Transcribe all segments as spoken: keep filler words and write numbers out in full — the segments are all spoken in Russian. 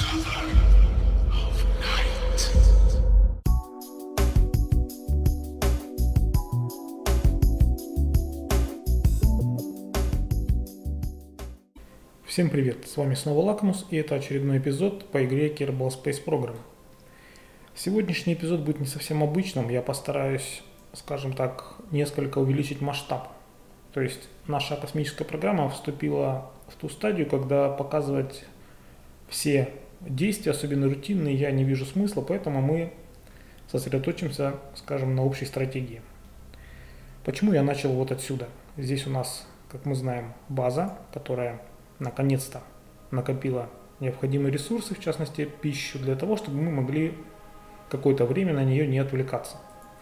Всем привет, с вами снова Лакмус, и это очередной эпизод по игре Kerbal Space Program. Сегодняшний эпизод будет не совсем обычным, я постараюсь, скажем так, несколько увеличить масштаб. То есть наша космическая программа вступила в ту стадию, когда показывать все действия, особенно рутинные, я не вижу смысла, поэтому мы сосредоточимся, скажем, на общей стратегии. Почему я начал вот отсюда? Здесь у нас, как мы знаем, база, которая наконец-то накопила необходимые ресурсы, в частности пищу, для того, чтобы мы могли какое-то время на нее не отвлекаться.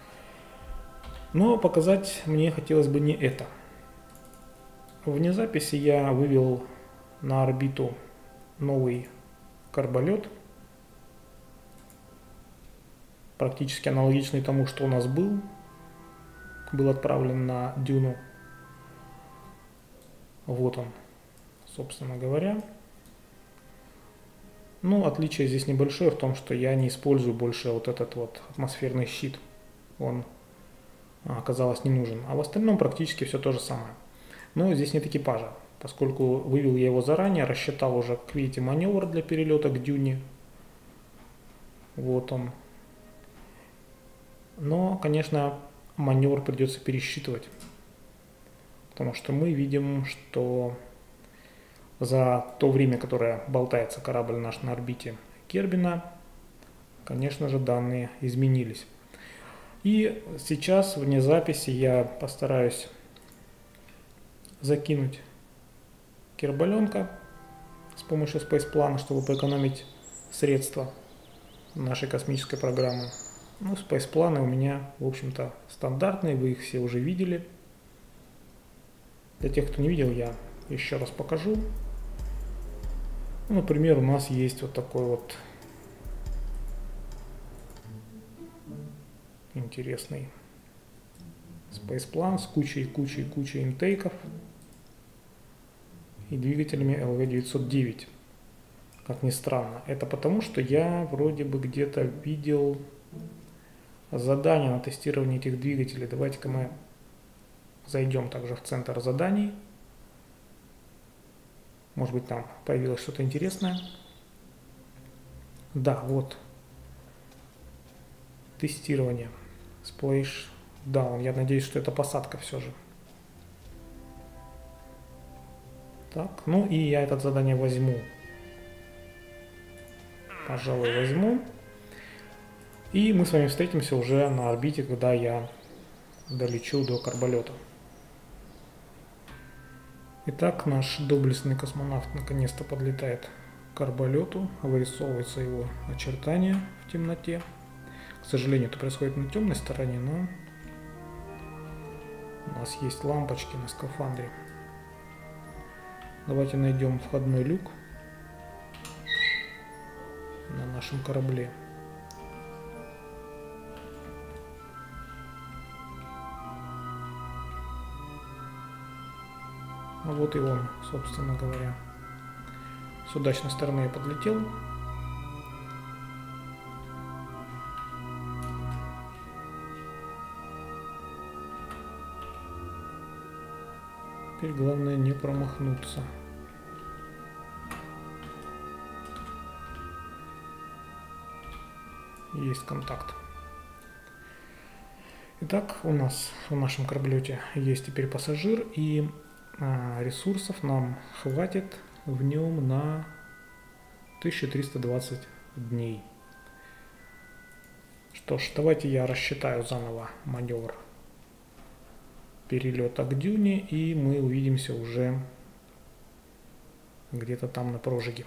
Но показать мне хотелось бы не это. Вне записи я вывел на орбиту новый карболет, практически аналогичный тому, что у нас был, был отправлен на Дюну. Вот он, собственно говоря. Ну, отличие здесь небольшое в том, что я не использую больше вот этот вот атмосферный щит. Он оказалось не нужен. А в остальном практически все то же самое. Но здесь нет экипажа, поскольку вывел я его заранее, рассчитал уже, как видите, маневр для перелета к Дюне. Вот он. Но, конечно, маневр придется пересчитывать. Потому что мы видим, что за то время, которое болтается корабль наш на орбите Кербина, конечно же, данные изменились. И сейчас вне записи я постараюсь закинуть кербаленка с помощью спейсплана, чтобы поэкономить средства нашей космической программы. Ну, спейспланы у меня, в общем-то, стандартные, вы их все уже видели. Для тех, кто не видел, я еще раз покажу. Ну, например, у нас есть вот такой вот интересный спейсплан с кучей-кучей-кучей интейков и двигателями эл ви девятьсот девять. Как ни странно. Это потому, что я вроде бы где-то видел задание на тестирование этих двигателей. Давайте-ка мы зайдем также в центр заданий. Может быть, там появилось что-то интересное. Да, вот. Тестирование. Splashdown. Я надеюсь, что это посадка все же. Так, ну и я это задание возьму. Пожалуй, возьму. И мы с вами встретимся уже на орбите, когда я долечу до карболета. Итак, наш доблестный космонавт наконец-то подлетает к карболету, вырисовываются его очертания в темноте. К сожалению, это происходит на темной стороне, но у нас есть лампочки на скафандре. Давайте найдем входной люк на нашем корабле. Вот и он, собственно говоря. С удачной стороны я подлетел. Теперь главное не промахнуться. Есть контакт. Итак, у нас в нашем кораблете есть теперь пассажир, и ресурсов нам хватит в нем на тысячу триста двадцать дней. Что ж, давайте я рассчитаю заново маневр перелета к Дюне, и мы увидимся уже где-то там на прожиге.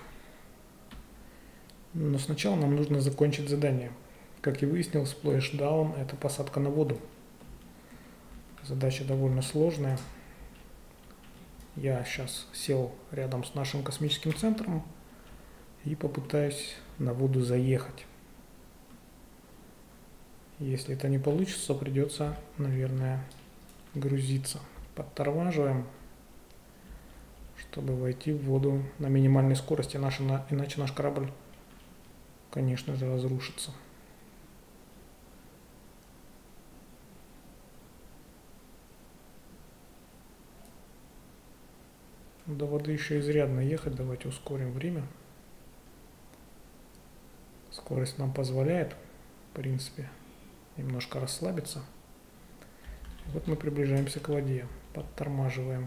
Но сначала нам нужно закончить задание. Как я выяснил, Splashdown — это посадка на воду. Задача довольно сложная. Я сейчас сел рядом с нашим космическим центром и попытаюсь на воду заехать. Если это не получится, придется, наверное, грузиться. Подтормаживаем, чтобы войти в воду на минимальной скорости, иначе наш корабль конечно же, разрушится. До воды еще изрядно ехать, давайте ускорим время. Скорость нам позволяет, в принципе, немножко расслабиться. Вот мы приближаемся к воде, подтормаживаем.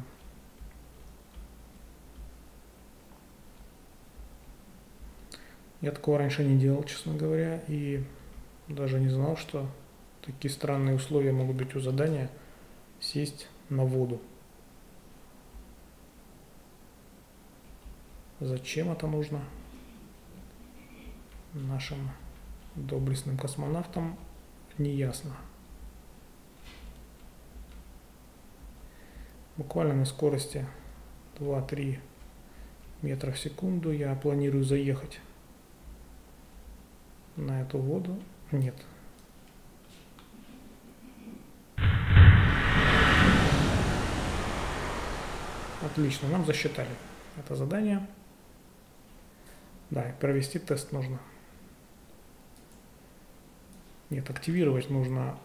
Я такого раньше не делал, честно говоря, и даже не знал, что такие странные условия могут быть у задания сесть на воду. Зачем это нужно нашим доблестным космонавтам, не ясно. Буквально на скорости два-три метра в секунду я планирую заехать на эту воду. Нет. Отлично, нам засчитали это задание. Да, и провести тест нужно. Нет, активировать нужно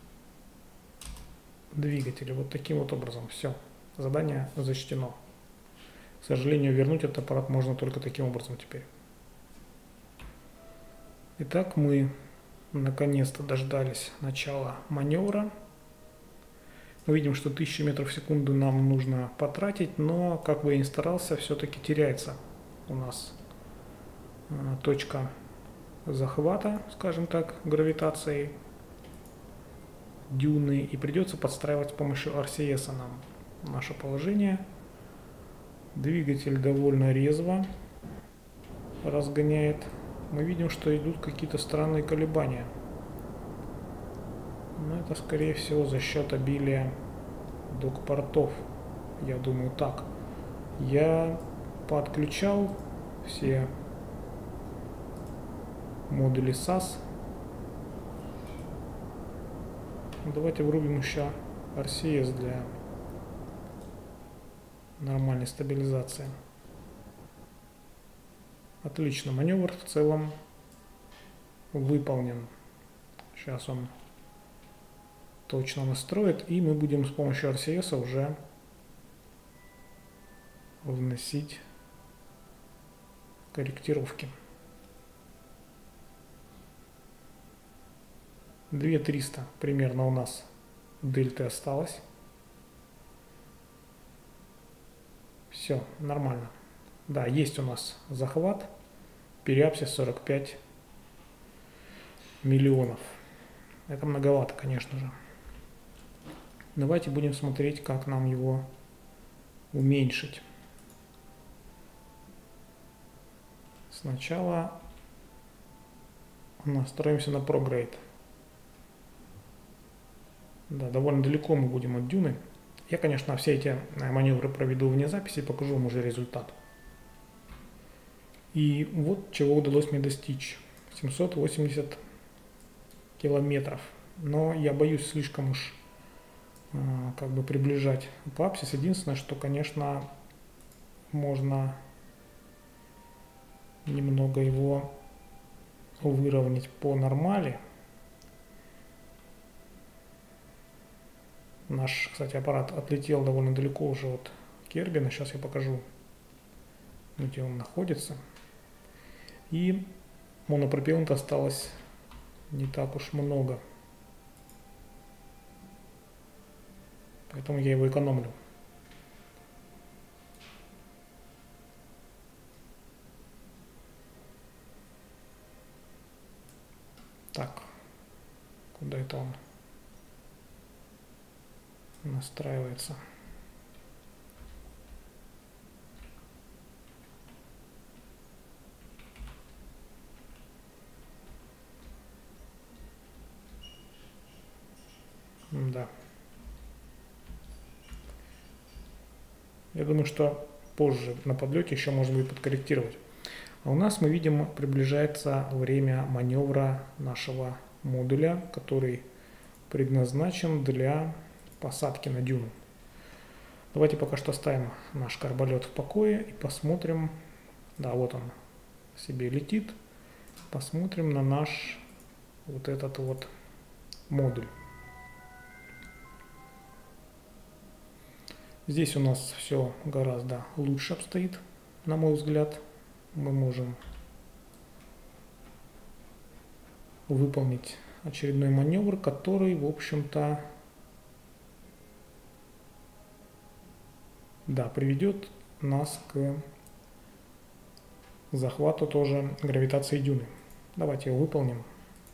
двигатели. Вот таким вот образом. Все. Задание зачтено. К сожалению, вернуть этот аппарат можно только таким образом теперь. Итак, мы наконец-то дождались начала маневра. Мы видим, что тысячу метров в секунду нам нужно потратить, но, как бы я ни старался, все-таки теряется у нас точка захвата, скажем так, гравитацией дюны, и придется подстраивать с помощью ар си эс нам наше положение. Двигатель довольно резво разгоняет. Мы видим, что идут какие-то странные колебания. Но это, скорее всего, за счет обилия док-портов. Я думаю так. Я подключал все модули сас. Давайте врубим еще ар си эс для нормальной стабилизации. Отлично, маневр в целом выполнен. Сейчас он точно настроит, и мы будем с помощью ар си эс уже вносить корректировки. две тысячи триста примерно у нас дельты осталось. Все, нормально. Да, есть у нас захват. Периапсис сорок пять миллионов. Это многовато, конечно же. Давайте будем смотреть, как нам его уменьшить. Сначала настроимся на ProGrade. Да, довольно далеко мы будем от дюны. Я, конечно, все эти маневры проведу вне записи и покажу вам уже результат. И вот чего удалось мне достичь. семьсот восемьдесят километров. Но я боюсь слишком уж а, как бы приближать апокалипсис. Единственное, что, конечно, можно немного его выровнять по нормали. Наш, кстати, аппарат отлетел довольно далеко уже от Кербина. Сейчас я покажу, где он находится. И монопропелланта осталось не так уж много. Поэтому я его экономлю. Так, куда это он настраивается? Да. Я думаю, что позже на подлете еще можно будет подкорректировать. А у нас, мы видим, приближается время маневра нашего модуля, который предназначен для посадки на дюну. Давайте пока что оставим наш карболет в покое и посмотрим. Да, вот он себе летит. посмотрим на наш вот этот вот модуль. Здесь у нас все гораздо лучше обстоит, на мой взгляд. Мы можем выполнить очередной маневр, который, в общем-то, да, приведет нас к захвату тоже гравитации дюны. Давайте его выполним.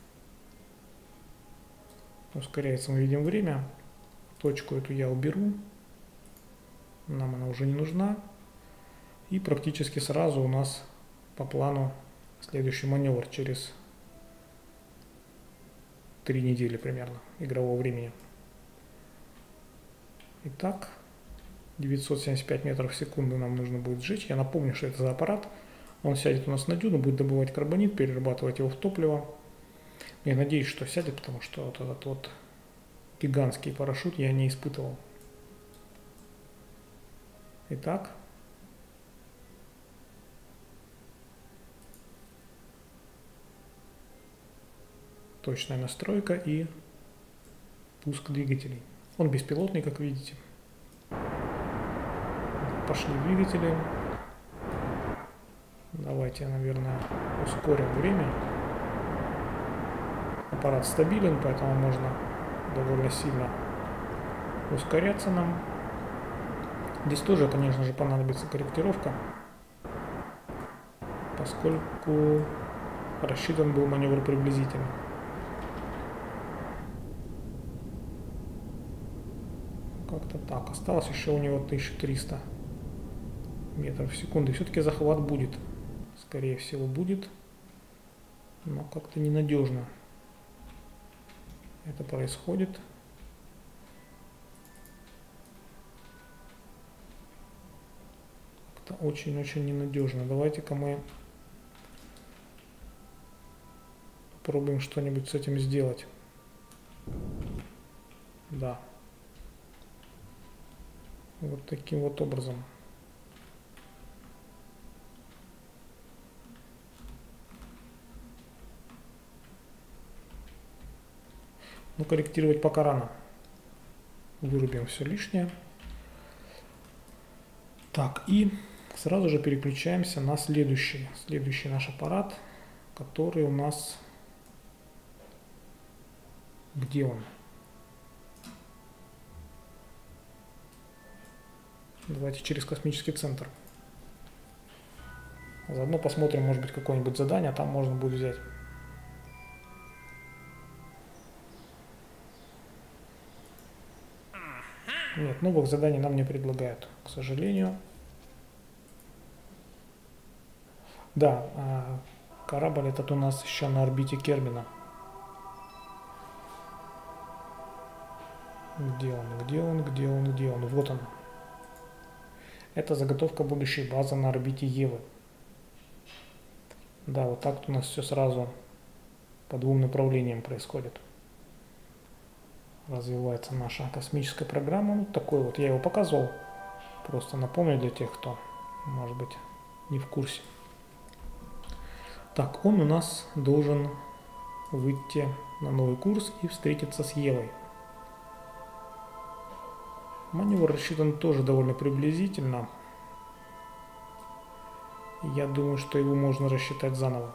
Ускоряется, мы видим время. Точку эту я уберу. Нам она уже не нужна. И практически сразу у нас по плану следующий маневр через три недели примерно игрового времени. Итак, девятьсот семьдесят пять метров в секунду нам нужно будет сжечь. Я напомню, что это за аппарат. Он сядет у нас на дюну, будет добывать карбонит, перерабатывать его в топливо. Я надеюсь, что сядет, потому что вот этот вот гигантский парашют я не испытывал. Итак, точная настройка и пуск двигателей. Он беспилотный, как видите. Пошли двигатели. Давайте, наверное, ускорим время. Аппарат стабилен, поэтому можно довольно сильно ускоряться нам. Здесь тоже, конечно же, понадобится корректировка, поскольку рассчитан был маневр приблизительно. Как-то так. Осталось еще у него тысяча триста метров в секунду. Все-таки захват будет. Скорее всего будет. Но как-то ненадежно это происходит. Как-то очень-очень ненадежно. Давайте-ка мы попробуем что-нибудь с этим сделать. Да. Вот таким вот образом. Но корректировать пока рано. Вырубим все лишнее. Так, и сразу же переключаемся на следующий, следующий наш аппарат, который у нас... Где он? Давайте через космический центр. Заодно посмотрим, может быть, какое-нибудь задание там можно будет взять. Нет, новых заданий нам не предлагают, к сожалению. Да, корабль этот у нас еще на орбите Кербина. Где он, где он, где он, где он? Вот он. Это заготовка будущей базы на орбите Евы. Да, вот так у нас все сразу по двум направлениям происходит. Развивается наша космическая программа. Вот такой вот. Я его показывал. Просто напомню для тех, кто, может быть, не в курсе. Так, он у нас должен выйти на новый курс и встретиться с Евой. Маневр рассчитан тоже довольно приблизительно. Я думаю, что его можно рассчитать заново.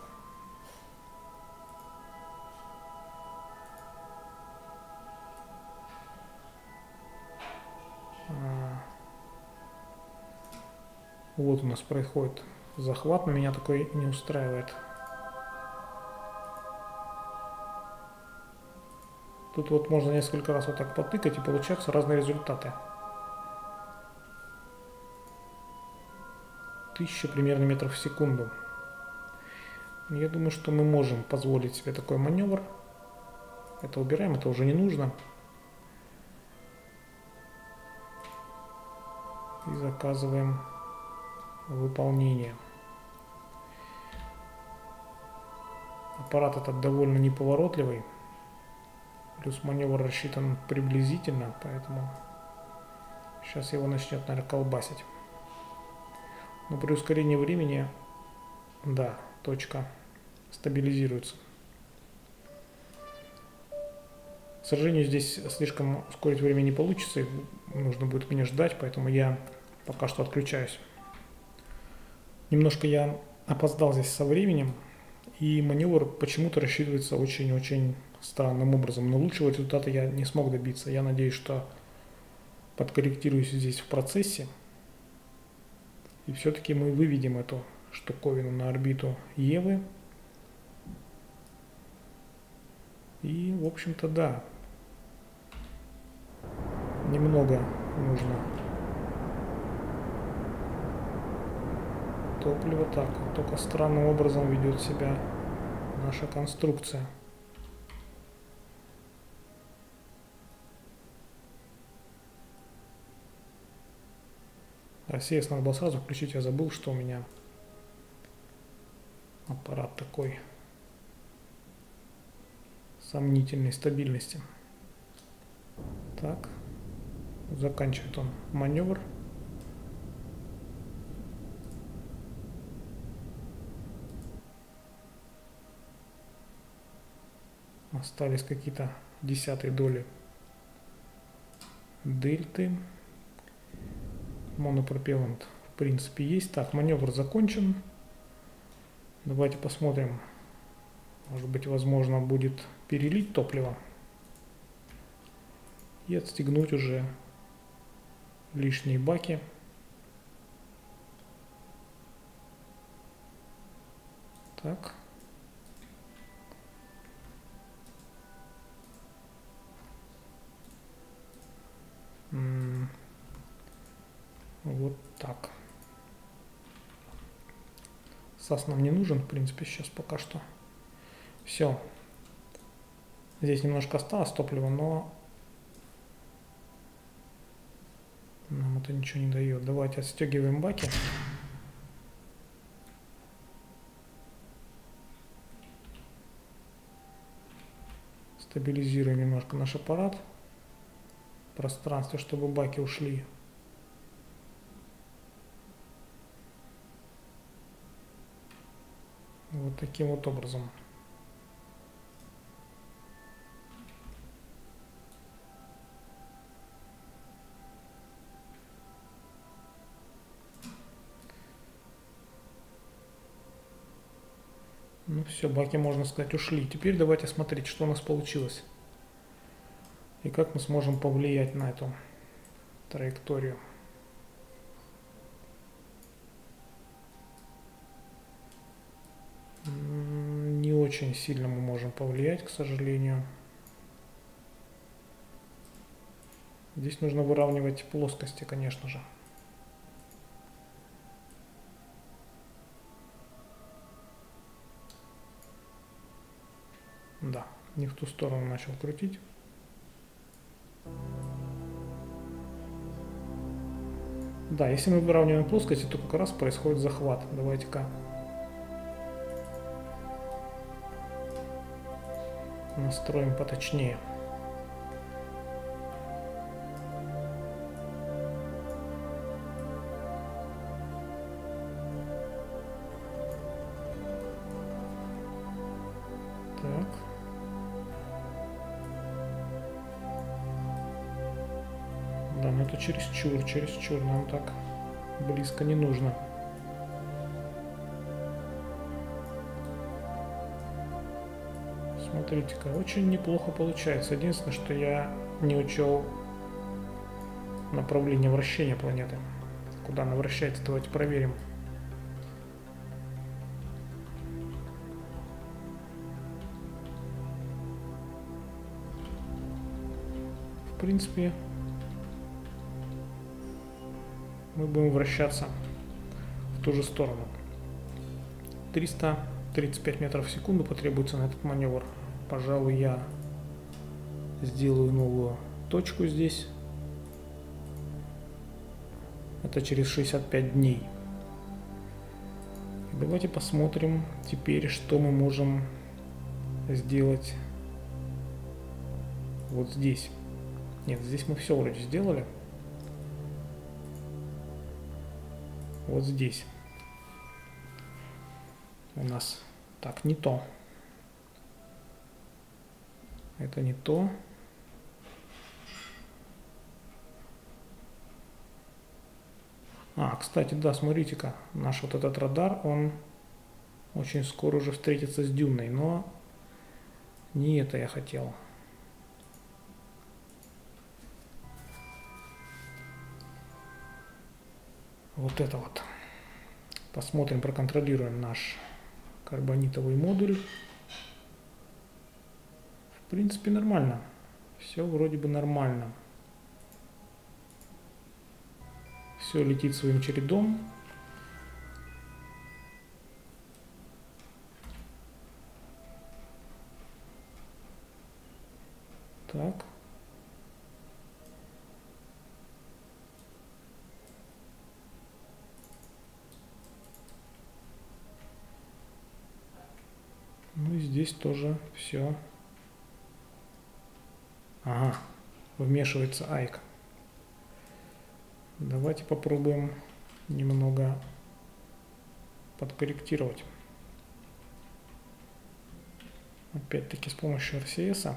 Вот у нас происходит захват, но меня такой не устраивает. Тут вот можно несколько раз вот так потыкать, и получаются разные результаты. Тысяча примерно метров в секунду. Я думаю, что мы можем позволить себе такой маневр. Это убираем, это уже не нужно. И заказываем выполнение. Аппарат этот довольно неповоротливый. Плюс маневр рассчитан приблизительно, поэтому сейчас его начнет, наверное, колбасить. Но при ускорении времени, да, точка стабилизируется. К сожалению, здесь слишком ускорить время не получится, и нужно будет меня ждать, поэтому я пока что отключаюсь. Немножко я опоздал здесь со временем, и маневр почему-то рассчитывается очень-очень странным образом, но лучшего результата я не смог добиться. Я надеюсь, что подкорректируюсь здесь в процессе, и все-таки мы выведем эту штуковину на орбиту Евы. И, в общем-то, да, немного нужно топлива. Так, только странным образом ведет себя наша конструкция. А си эс надо было сразу включить, я забыл, что у меня аппарат такой сомнительной стабильности. Так, заканчивает он маневр. Остались какие-то десятые доли дельты. Монопропеллант в принципе есть. Так, маневр закончен. Давайте посмотрим. Может быть, возможно будет перелить топливо и отстегнуть уже лишние баки. Так. М-м- вот так. САС нам не нужен, в принципе, сейчас пока что. Все. Здесь немножко осталось топлива, но нам это ничего не дает. Давайте отстегиваем баки. Стабилизируем немножко наш аппарат. Пространство, чтобы баки ушли. Вот таким вот образом. Ну все, баки, можно сказать, ушли. Теперь давайте смотреть, что у нас получилось. И как мы сможем повлиять на эту траекторию. Не очень сильно мы можем повлиять, к сожалению. Здесь нужно выравнивать плоскости, конечно же. Да, не в ту сторону начал крутить. Да, если мы выравниваем плоскости, то как раз происходит захват. Давайте-ка настроим поточнее. Так. Да, но это чересчур, чересчур, нам так близко не нужно. Смотрите-ка, очень неплохо получается. Единственное, что я не учел направление вращения планеты. Куда она вращается, давайте проверим. В принципе, мы будем вращаться в ту же сторону. триста тридцать пять метров в секунду потребуется на этот маневр. Пожалуй, я сделаю новую точку здесь. Это через шестьдесят пять дней. И давайте посмотрим теперь, что мы можем сделать вот здесь. Нет, здесь мы все вроде сделали. Вот здесь у нас Так, не то. Это не то. А, кстати, да, смотрите-ка, наш вот этот радар, он очень скоро уже встретится с дюной, но не это я хотел. Вот это вот. Посмотрим, проконтролируем наш карбонитовый модуль. В принципе, нормально. Все вроде бы нормально. Все летит своим чередом. Так. Ну и здесь тоже все. Ага, вмешивается Айк. Давайте попробуем немного подкорректировать. Опять-таки с помощью эр си эс.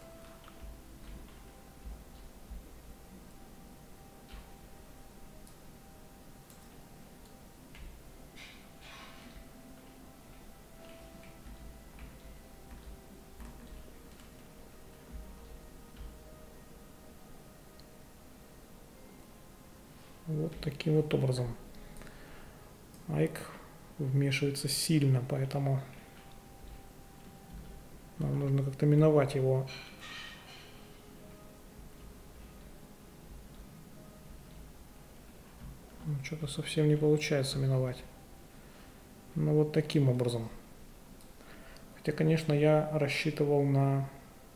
Вот таким вот образом. Айк вмешивается сильно, поэтому нам нужно как-то миновать его. Ну, что-то совсем не получается миновать. Ну вот таким образом. Хотя, конечно, я рассчитывал на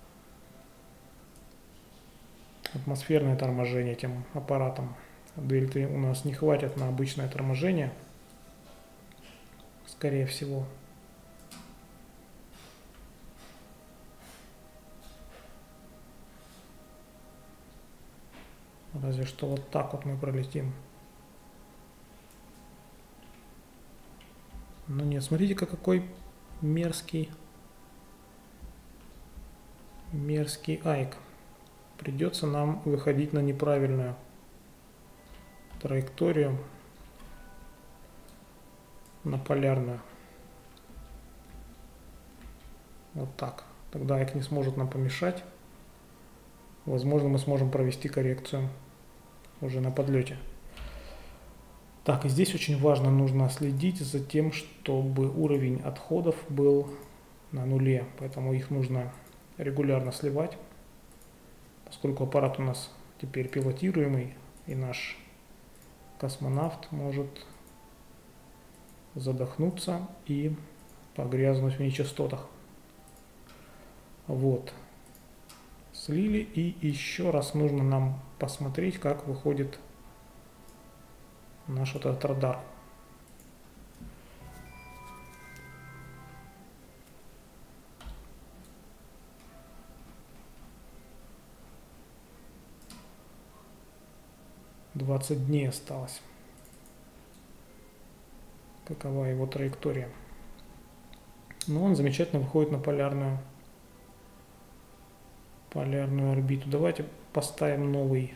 атмосферное торможение этим аппаратом. Дельты у нас не хватит на обычное торможение, скорее всего. Разве что вот так вот мы пролетим. Ну нет, смотрите-ка, какой мерзкий, мерзкий Айк. Придется нам выходить на неправильную траекторию, на полярную. Вот так. Тогда Айк не сможет нам помешать. Возможно, мы сможем провести коррекцию уже на подлете. Так, и здесь очень важно, нужно следить за тем, чтобы уровень отходов был на нуле. Поэтому их нужно регулярно сливать, поскольку аппарат у нас теперь пилотируемый, и наш космонавт может задохнуться и погрязнуть в нечистотах. Вот. Слили, и еще раз нужно нам посмотреть, как выходит наш вот этот радар. двадцать дней осталось. Какова его траектория? Но он замечательно выходит на полярную, полярную орбиту. Давайте поставим новый,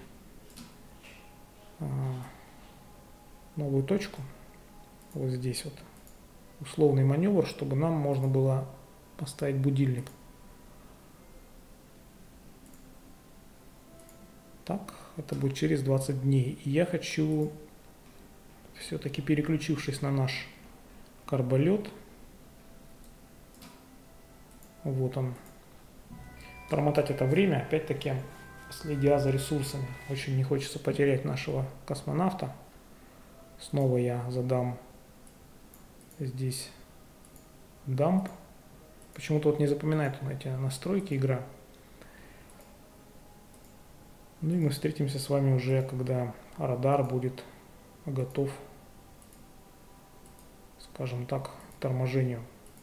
новую точку. Вот здесь вот. Условный маневр, чтобы нам можно было поставить будильник. Так, это будет через двадцать дней. И я хочу, все-таки переключившись на наш карболет, вот он, промотать это время, опять-таки следя за ресурсами. Очень не хочется потерять нашего космонавта. Снова я задам здесь дамп. Почему-то вот не запоминает он эти настройки игра. Ну и мы встретимся с вами уже, когда радар будет готов, скажем так, к торможению.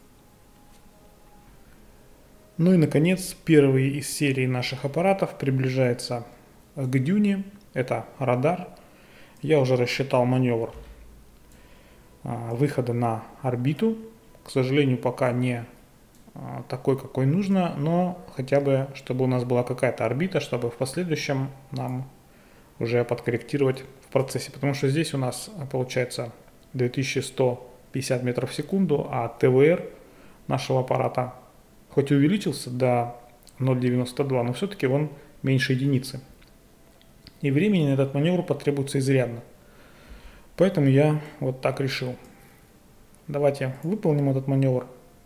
Ну и, наконец, первый из серии наших аппаратов приближается к дюне. Это радар. Я уже рассчитал маневр выхода на орбиту, к сожалению, пока не такой, какой нужно, но хотя бы, чтобы у нас была какая-то орбита, чтобы в последующем нам уже подкорректировать в процессе. Потому что здесь у нас получается две тысячи сто пятьдесят метров в секунду, а ТВР нашего аппарата хоть и увеличился до ноль целых девяносто два, но все-таки он меньше единицы. И времени на этот маневр потребуется изрядно. Поэтому я вот так решил. Давайте выполним этот маневр.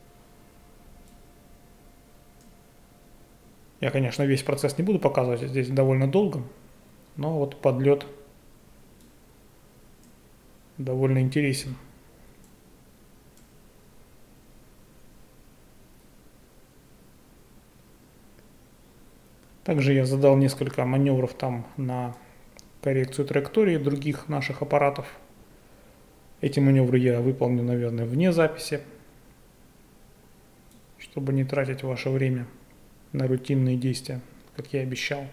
Я, конечно, весь процесс не буду показывать, здесь довольно долго, но вот подлет довольно интересен. Также я задал несколько маневров там на коррекцию траектории других наших аппаратов. Эти маневры я выполню, наверное, вне записи, чтобы не тратить ваше время на рутинные действия, как я и обещал.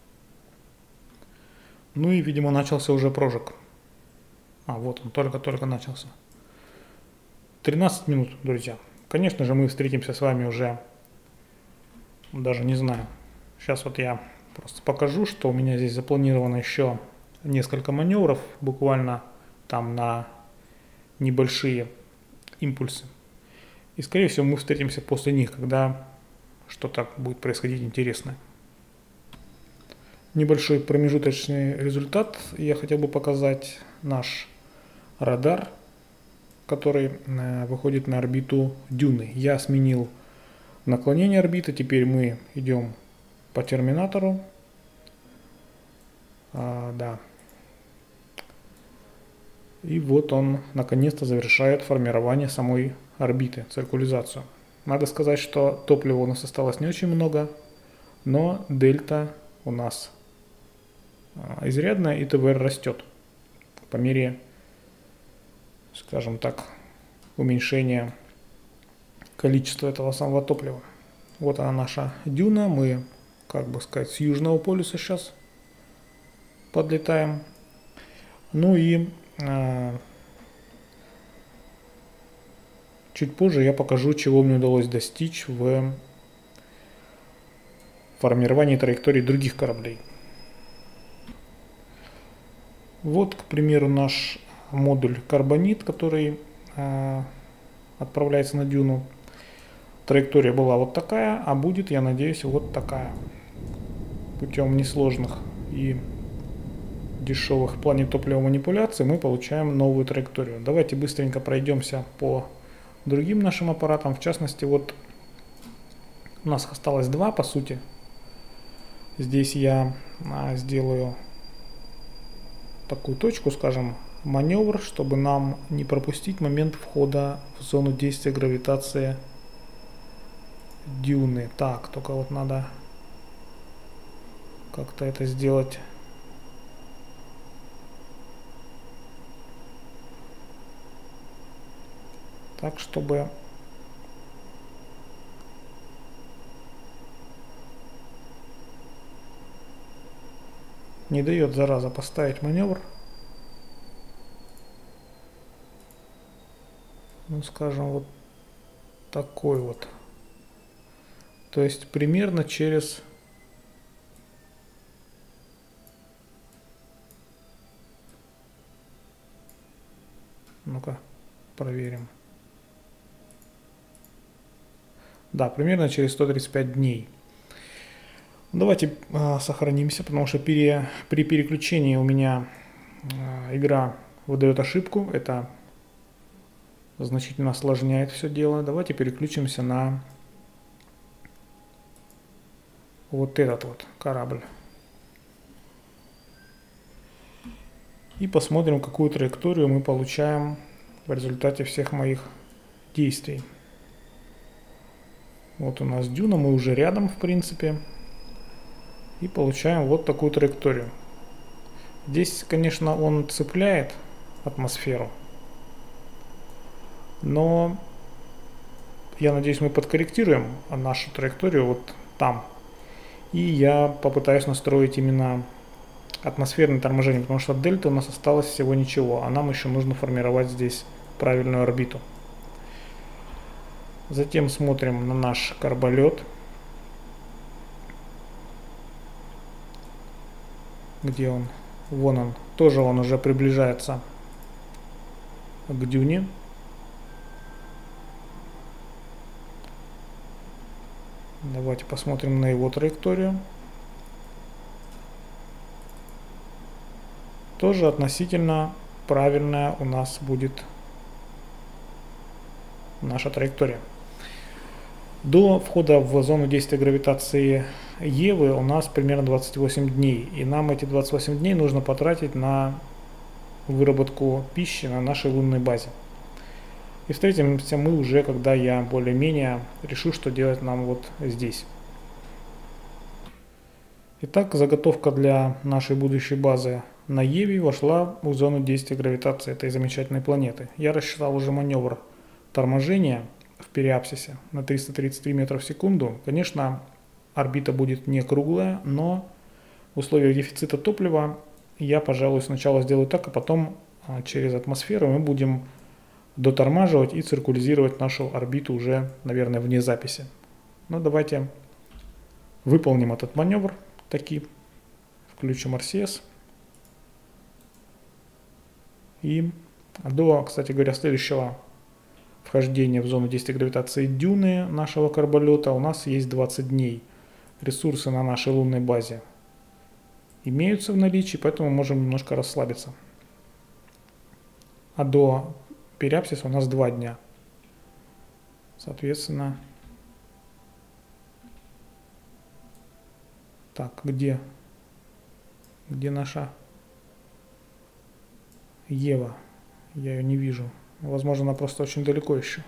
Ну и, видимо, начался уже прожиг. А, вот он, только-только начался. тринадцать минут, друзья. Конечно же, мы встретимся с вами уже, даже не знаю. Сейчас вот я просто покажу, что у меня здесь запланировано еще несколько маневров, буквально там на небольшие импульсы. И, скорее всего, мы встретимся после них, когда что-то будет происходить интересное. Небольшой промежуточный результат я хотел бы показать. Наш радар, который выходит на орбиту Дюны. Я сменил наклонение орбиты, теперь мы идем по терминатору. А, да. И вот он наконец-то завершает формирование самой орбиты, циркулизацию. Надо сказать, что топлива у нас осталось не очень много, но дельта у нас изрядная, и ТВР растет по мере, скажем так, уменьшения количества этого самого топлива. Вот она наша Дюна, мы, как бы сказать, с южного полюса сейчас подлетаем. Ну и э, чуть позже я покажу, чего мне удалось достичь в формировании траектории других кораблей. Вот, к примеру, наш модуль Карбонит, который э, отправляется на Дюну. Траектория была вот такая, а будет, я надеюсь, вот такая. Путем несложных и дешевых в плане топливной манипуляции мы получаем новую траекторию. Давайте быстренько пройдемся по другим нашим аппаратам. В частности, вот у нас осталось два, по сути. Здесь я а, сделаю такую точку, скажем, маневр, чтобы нам не пропустить момент входа в зону действия гравитации Дюны. Так, только вот надо как-то это сделать. Так, чтобы не дает, зараза, поставить маневр. Ну, скажем, вот такой вот. То есть примерно через ну-ка, проверим. Да, примерно через сто тридцать пять дней. Давайте э, сохранимся, потому что пере, при переключении у меня э, игра выдает ошибку. Это значительно осложняет все дело. Давайте переключимся на вот этот вот корабль. И посмотрим, какую траекторию мы получаем в результате всех моих действий. Вот у нас Дюна, мы уже рядом, в принципе. И получаем вот такую траекторию. Здесь, конечно, он цепляет атмосферу. Но я надеюсь, мы подкорректируем нашу траекторию вот там. И я попытаюсь настроить именно атмосферное торможение, потому что от дельты у нас осталось всего ничего, а нам еще нужно формировать здесь правильную орбиту. Затем смотрим на наш карболет. Где он? Вон он. Тоже он уже приближается к дюне. Давайте посмотрим на его траекторию. Тоже относительно правильная у нас будет наша траектория. До входа в зону действия гравитации Евы у нас примерно двадцать восемь дней. И нам эти двадцать восемь дней нужно потратить на выработку пищи на нашей лунной базе. И встретимся мы уже, когда я более-менее решу, что делать нам вот здесь. Итак, заготовка для нашей будущей базы на Еве вошла в зону действия гравитации этой замечательной планеты. Я рассчитал уже маневр торможения в периапсисе на триста тридцать три метра в секунду. Конечно, орбита будет не круглая, но в условиях дефицита топлива я, пожалуй, сначала сделаю так, а потом через атмосферу мы будем дотормаживать и циркулизировать нашу орбиту уже, наверное, вне записи. Но давайте выполним этот маневр таки. Включим эр си эс. И до, кстати говоря, следующего вхождения в зону действия гравитации дюны нашего карболета у нас есть двадцать дней. Ресурсы на нашей лунной базе имеются в наличии, поэтому можем немножко расслабиться. А до периапсиса у нас два дня. Соответственно, так, где, где наша Ева? Я ее не вижу. Возможно, она просто очень далеко еще.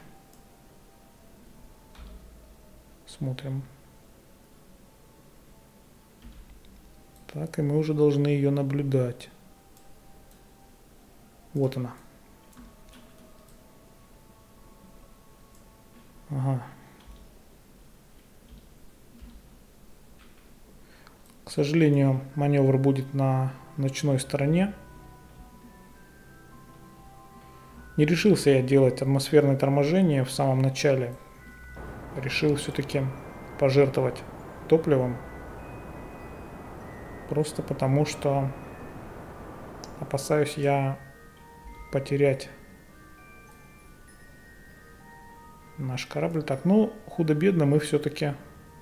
Смотрим. Так, и мы уже должны ее наблюдать. Вот она. Ага. К сожалению, маневр будет на ночной стороне. Не решился я делать атмосферное торможение в самом начале. Решил все-таки пожертвовать топливом. Просто потому, что опасаюсь я потерять наш корабль. Так, ну, худо-бедно мы все-таки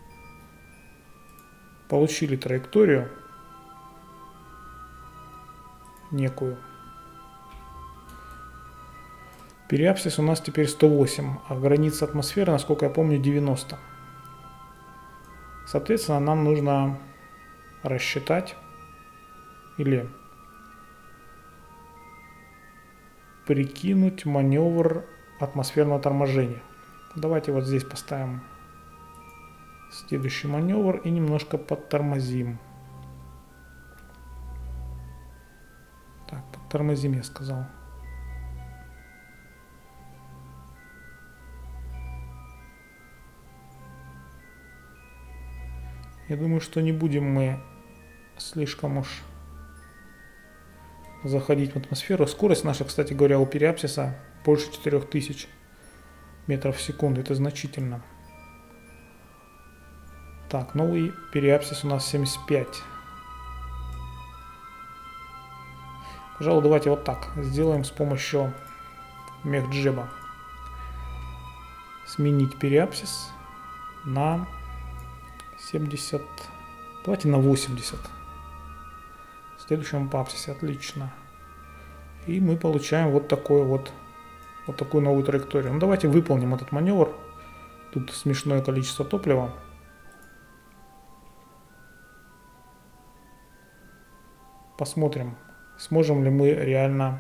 получили траекторию некую. Периапсис у нас теперь сто восемь, а граница атмосферы, насколько я помню, девяносто. Соответственно, нам нужно рассчитать или прикинуть маневр атмосферного торможения. Давайте вот здесь поставим следующий маневр и немножко подтормозим. Так, подтормозим, я сказал. Я думаю, что не будем мы слишком уж заходить в атмосферу. Скорость наша, кстати говоря, у периапсиса больше четырёх тысяч метров в секунду. Это значительно. Так, новый периапсис у нас семьдесят пять. Пожалуй, давайте вот так сделаем с помощью мехджеба. Сменить периапсис на семьдесят. Давайте на восемьдесят. В следующем апсисе. Отлично. И мы получаем вот такой вот, вот такую новую траекторию. Ну, давайте выполним этот маневр. Тут смешное количество топлива. Посмотрим, сможем ли мы реально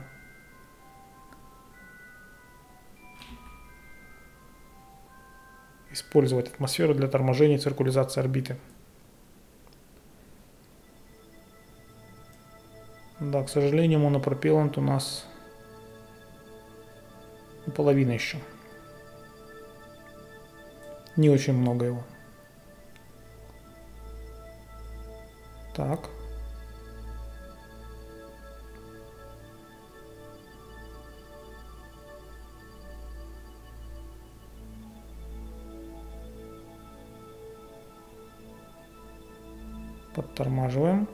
использовать атмосферу для торможения и циркулизации орбиты. Да, к сожалению, монопропеллант у нас половина еще. Не очень много его. Так. Подтормаживаем.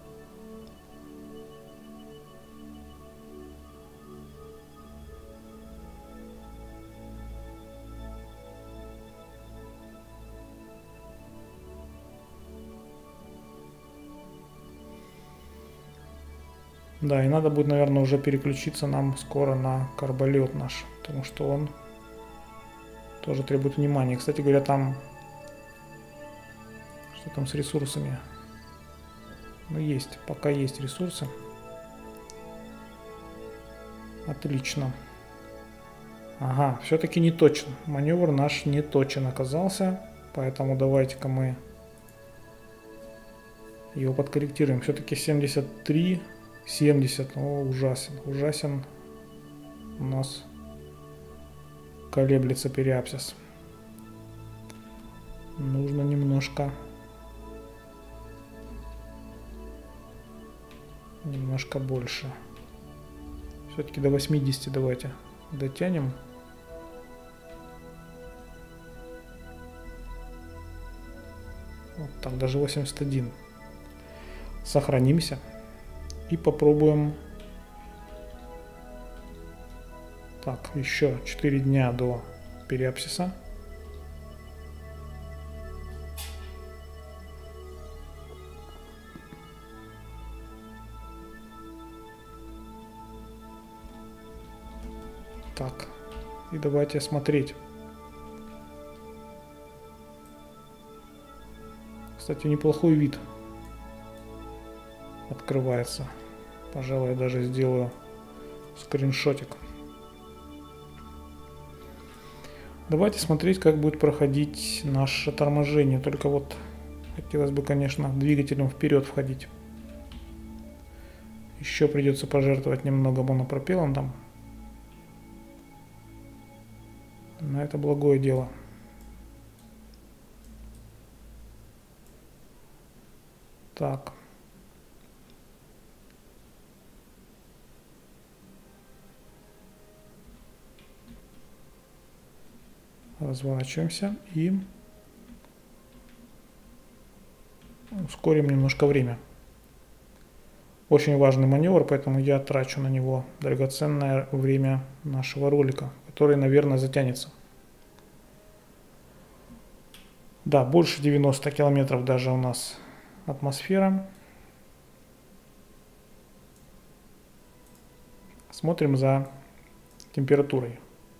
Да, и надо будет, наверное, уже переключиться нам скоро на карболет наш, потому что он тоже требует внимания. Кстати говоря, там... Что там с ресурсами? Ну, есть, пока есть ресурсы. Отлично. Ага, все-таки не точен. Маневр наш не точен оказался, поэтому давайте-ка мы его подкорректируем. Все-таки семьдесят три... семьдесят, о, ужасен, ужасен у нас колеблется периапсис. Нужно немножко, немножко больше. Все-таки до восьмидесяти давайте дотянем. Вот так, даже восемьдесят один. Сохранимся. И попробуем. Так, еще четыре дня до периапсиса. Так, и давайте смотреть. Кстати, неплохой вид открывается. Пожалуй, я даже сделаю скриншотик. Давайте смотреть, как будет проходить наше торможение. Только вот хотелось бы, конечно, двигателем вперед входить. Еще придется пожертвовать немного монопропеллом там. Но это благое дело. Так. Разворачиваемся и ускорим немножко время. Очень важный маневр, поэтому я трачу на него драгоценное время нашего ролика, который, наверное, затянется. Да, больше девяноста километров даже у нас атмосфера. Смотрим за температурой.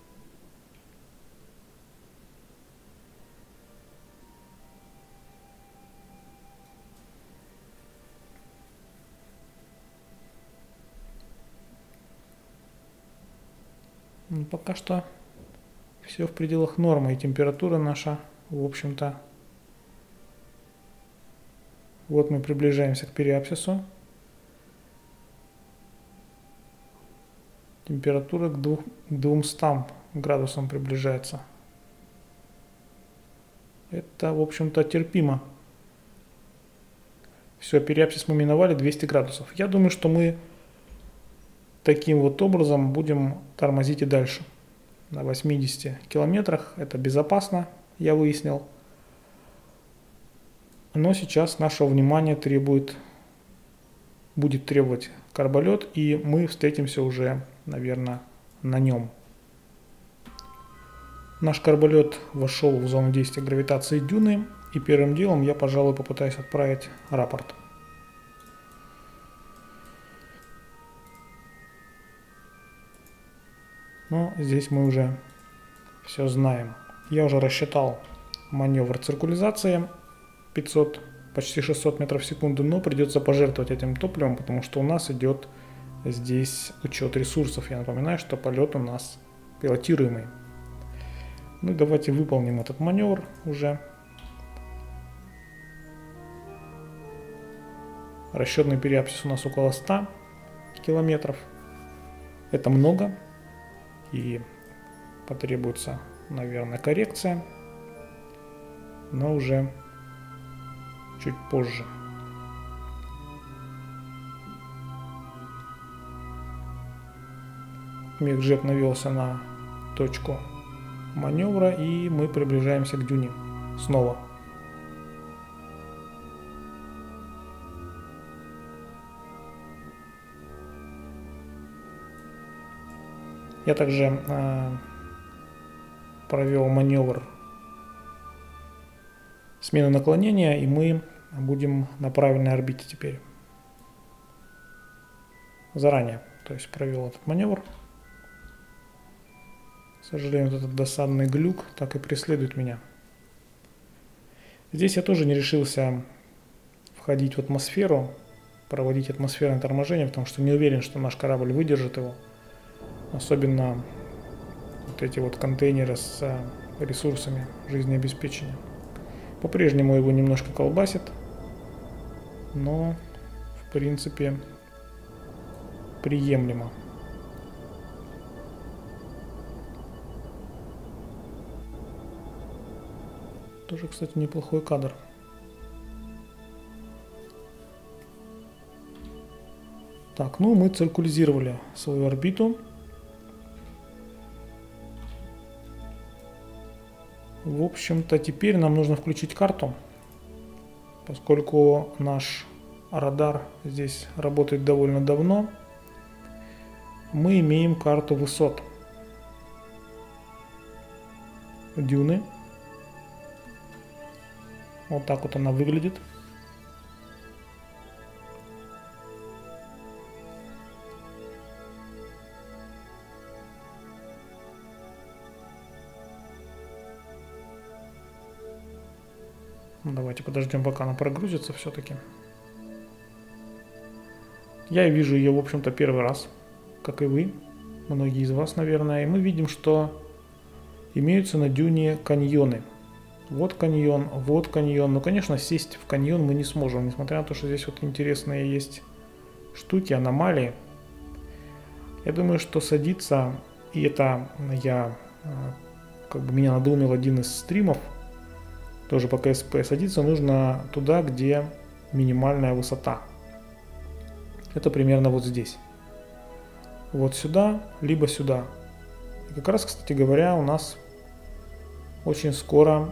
Ну, пока что все в пределах нормы, и температура наша, в общем-то, вот мы приближаемся к периапсису. Температура к двумстам градусам приближается. Это, в общем-то, терпимо. Все, периапсис мы миновали, двести градусов. Я думаю, что мы таким вот образом будем тормозить и дальше. На восьмидесяти километрах. Это безопасно, я выяснил. Но сейчас нашего внимания требует, будет требовать карболет, и мы встретимся уже, наверное, на нем. Наш карболет вошел в зону действия гравитации дюны, и первым делом я, пожалуй, попытаюсь отправить рапорт. Но здесь мы уже все знаем. Я уже рассчитал маневр циркуляризации пятьсот, почти шестьсот метров в секунду, но придется пожертвовать этим топливом, потому что у нас идет здесь учет ресурсов. Я напоминаю, что полет у нас пилотируемый. Ну, давайте выполним этот маневр уже. Расчетный периапсис у нас около ста километров. Это много. И потребуется, наверное, коррекция. Но уже чуть позже. Мегджет навелся на точку маневра, и мы приближаемся к дюне снова. Я также э, провел маневр смены наклонения, и мы будем на правильной орбите теперь. Заранее, то есть провел этот маневр. К сожалению, вот этот досадный глюк так и преследует меня. Здесь я тоже не решился входить в атмосферу, проводить атмосферное торможение, потому что не уверен, что наш корабль выдержит его. Особенно вот эти вот контейнеры с ресурсами жизнеобеспечения. По-прежнему его немножко колбасит, но в принципе приемлемо. Тоже, кстати, неплохой кадр. Так, ну мы циркулизировали свою орбиту. В общем-то, теперь нам нужно включить карту, поскольку наш радар здесь работает довольно давно. Мы имеем карту высот дюны. Вот так вот она выглядит. Давайте подождем, пока она прогрузится все-таки. Я вижу ее, в общем-то, первый раз, как и вы, многие из вас, наверное. И мы видим, что имеются на дюне каньоны. Вот каньон, вот каньон. Но, конечно, сесть в каньон мы не сможем, несмотря на то, что здесь вот интересные есть штуки, аномалии. Я думаю, что садиться, и это я, как бы меня надоумил один из стримов, тоже по КСП, садиться нужно туда, где минимальная высота. Это примерно вот здесь. Вот сюда, либо сюда. И как раз, кстати говоря, у нас очень скоро,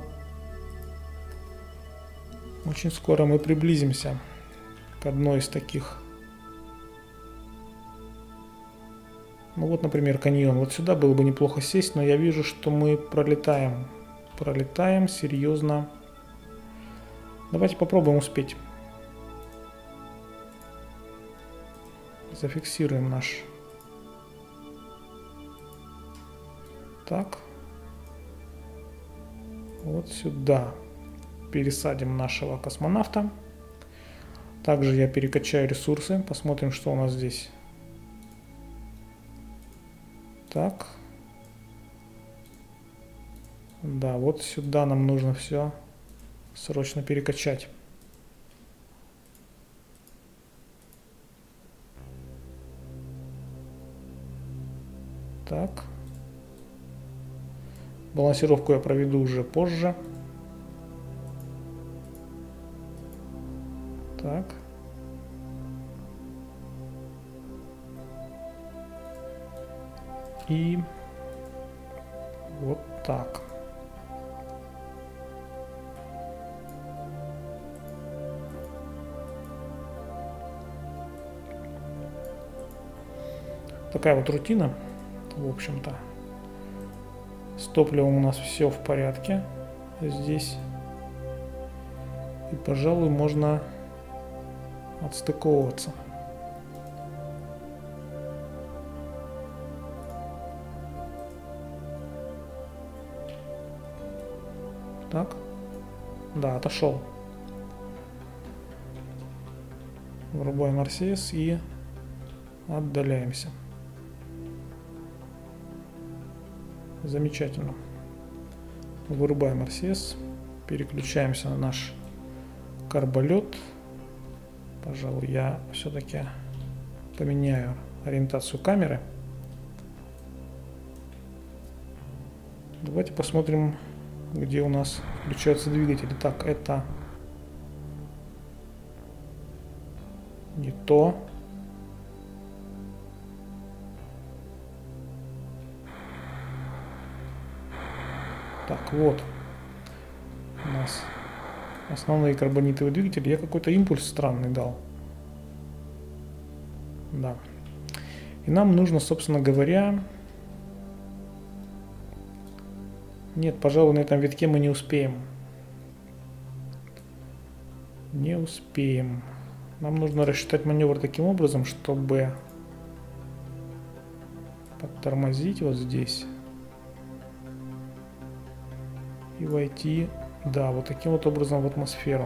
очень скоро мы приблизимся к одной из таких. Ну вот, например, каньон. Вот сюда было бы неплохо сесть, но я вижу, что мы пролетаем. Пролетаем серьезно. Давайте попробуем успеть. Зафиксируем наш. Так. Вот сюда пересадим нашего космонавта. Также я перекачаю ресурсы. Посмотрим, что у нас здесь. Так. Да, вот сюда нам нужно все срочно перекачать. Так. Балансировку я проведу уже позже. Так. И вот так. Такая вот рутина, в общем-то. С топливом у нас все в порядке здесь. И, пожалуй, можно отстыковываться. Так. Да, отошел. Врубаем ар си эс и отдаляемся. Замечательно. Вырубаем ар си эс. Переключаемся на наш карболет. Пожалуй, я все-таки поменяю ориентацию камеры. Давайте посмотрим, где у нас включаются двигатели. Так, это не то. Так, вот у нас основные карбонитовые двигатели. Я какой-то импульс странный дал. Да. И нам нужно, собственно говоря, Нет, пожалуй, на этом витке мы не успеем. Не успеем. Нам нужно рассчитать маневр таким образом, чтобы подтормозить вот здесь. И войти, да, вот таким вот образом в атмосферу.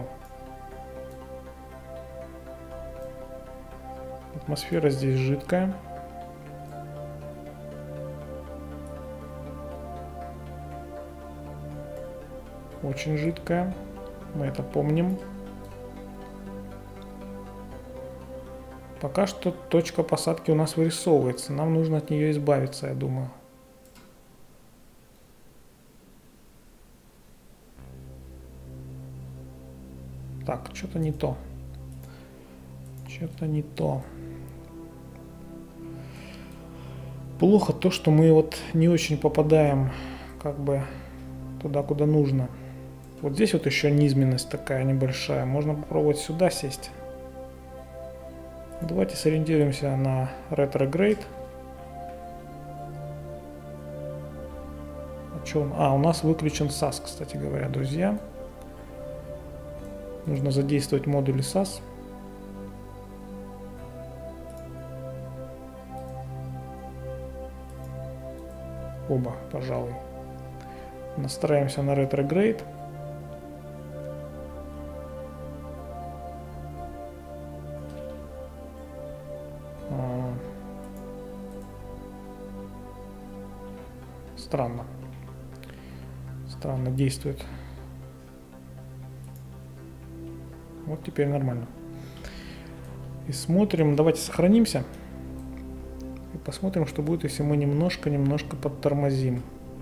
Атмосфера здесь жидкая. Очень жидкая. Мы это помним. Пока что точка посадки у нас вырисовывается. Нам нужно от нее избавиться, я думаю. Так, что-то не то. Что-то не то. Плохо то, что мы вот не очень попадаем как бы туда, куда нужно. Вот здесь вот еще низменность такая небольшая. Можно попробовать сюда сесть. Давайте сориентируемся на retrograde. А, что он? А, у нас выключен сас, кстати говоря, друзья. Нужно задействовать модули сас. Оба, пожалуй. Настраиваемся на retrograde. А, странно. Странно действует. Вот теперь нормально. И смотрим, давайте сохранимся. И посмотрим, что будет, если мы немножко-немножко подтормозим.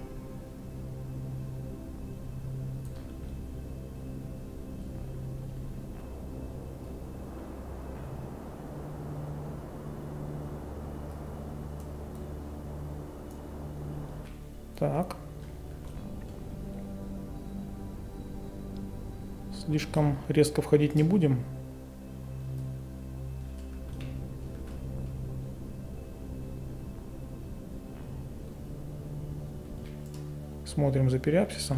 Так. Слишком резко входить не будем. Смотрим за периапсисом.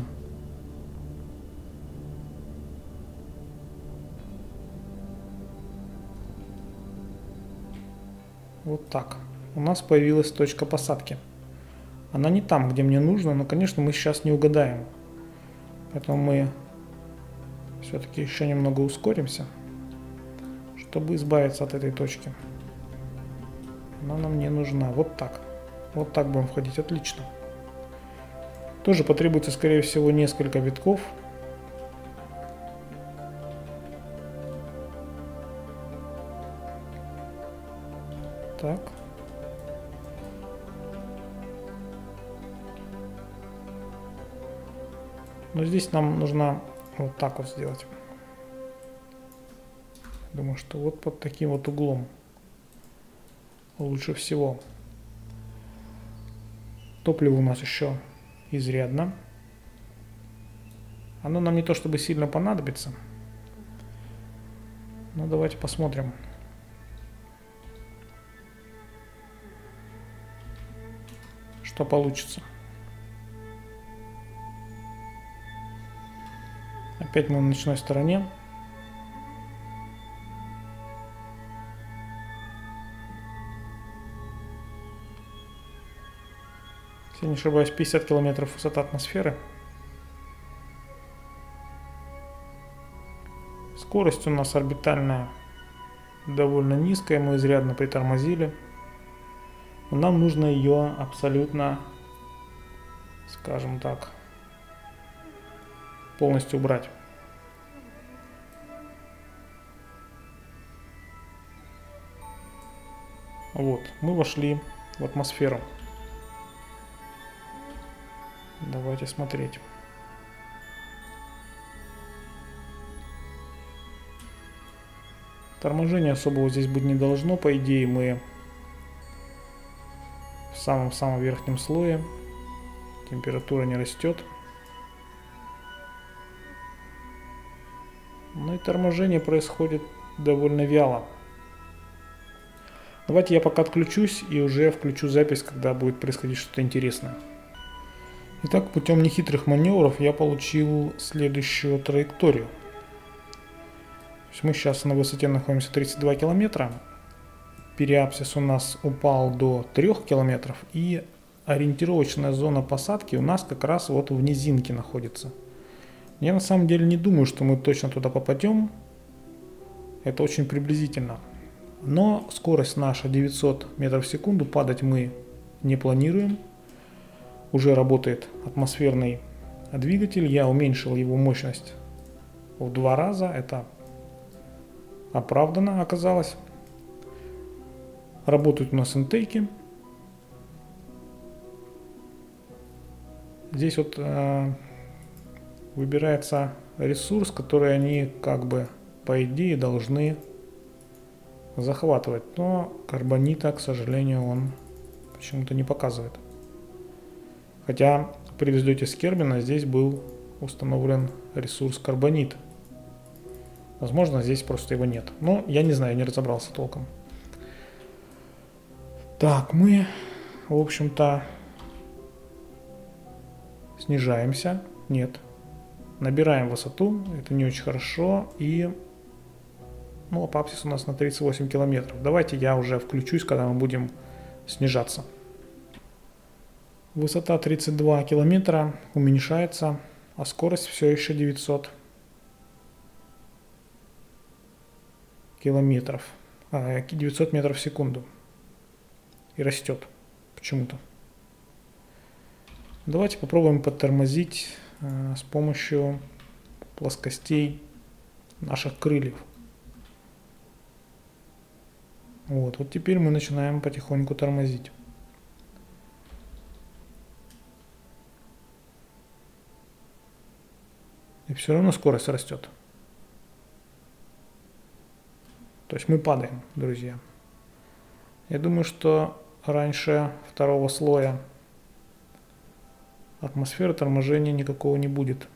Вот так. У нас появилась точка посадки. Она не там, где мне нужно, но, конечно, мы сейчас не угадаем. Поэтому мы все-таки еще немного ускоримся, чтобы избавиться от этой точки. Она нам не нужна. Вот так. Вот так будем входить. Отлично. Тоже потребуется, скорее всего, несколько витков. Так. Но здесь нам нужно вот так вот сделать. Думаю, что вот под таким вот углом лучше всего. Топлива у нас еще изрядно. Оно нам не то чтобы сильно понадобится. Но давайте посмотрим. Что получится. Опять мы на ночной стороне. Если не ошибаюсь, пятьдесят километров высота атмосферы. Скорость у нас орбитальная довольно низкая, мы изрядно притормозили. Но нам нужно ее абсолютно, скажем так, полностью убрать. Вот, мы вошли в атмосферу. Давайте смотреть. Торможения особого здесь быть не должно. По идее, мы в самом-самом верхнем слое. Температура не растет. Но и торможение происходит довольно вяло. Давайте я пока отключусь и уже включу запись, когда будет происходить что-то интересное. Итак, путем нехитрых маневров я получил следующую траекторию. То есть мы сейчас на высоте находимся тридцать два километра. Периапсис у нас упал до трёх километров, и ориентировочная зона посадки у нас как раз вот в низинке находится. Я на самом деле не думаю, что мы точно туда попадем. Это очень приблизительно. Но скорость наша девятьсот метров в секунду, падать мы не планируем. Уже работает атмосферный двигатель. Я уменьшил его мощность в два раза. Это оправданно оказалось. Работают у нас интейки. Здесь вот э, выбирается ресурс, который они как бы по идее должны захватывать. Но карбонита, к сожалению, он почему-то не показывает. Хотя при взлете с Кербина здесь был установлен ресурс карбонит. Возможно, здесь просто его нет. Но я не знаю, не разобрался толком. Так, мы, в общем-то, снижаемся. Нет. Набираем высоту. Это не очень хорошо. И, ну, апапсис у нас на тридцать восемь километров. Давайте я уже включусь, когда мы будем снижаться. Высота тридцать два километра уменьшается, а скорость все еще девятьсот километров. А, девятьсот метров в секунду. И растет почему-то. Давайте попробуем подтормозить э, с помощью плоскостей наших крыльев. Вот, вот теперь мы начинаем потихоньку тормозить. И все равно скорость растет. То есть мы падаем, друзья. Я думаю, что раньше второго слоя атмосферы торможения никакого не будет.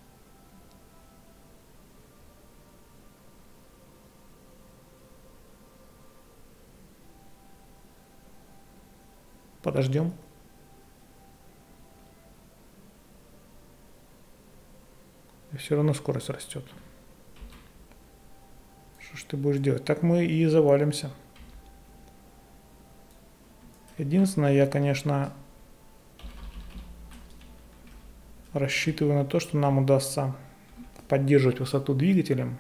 Подождем. И все равно скорость растет. Что ж ты будешь делать? Так мы и завалимся. Единственное, я, конечно, рассчитываю на то, что нам удастся поддерживать высоту двигателем.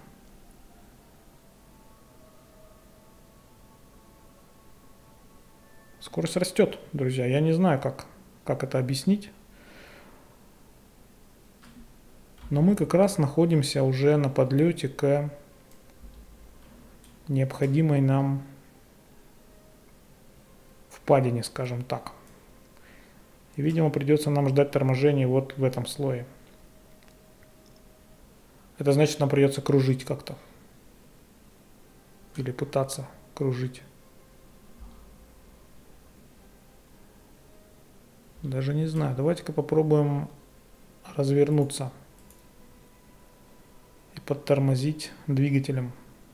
Скорость растет, друзья. Я не знаю, как, как это объяснить. Но мы как раз находимся уже на подлете к необходимой нам впадине, скажем так. И, видимо, придется нам ждать торможения вот в этом слое. Это значит, нам придется кружить как-то. Или пытаться кружить. Даже не знаю. Давайте-ка попробуем развернуться и подтормозить двигателем.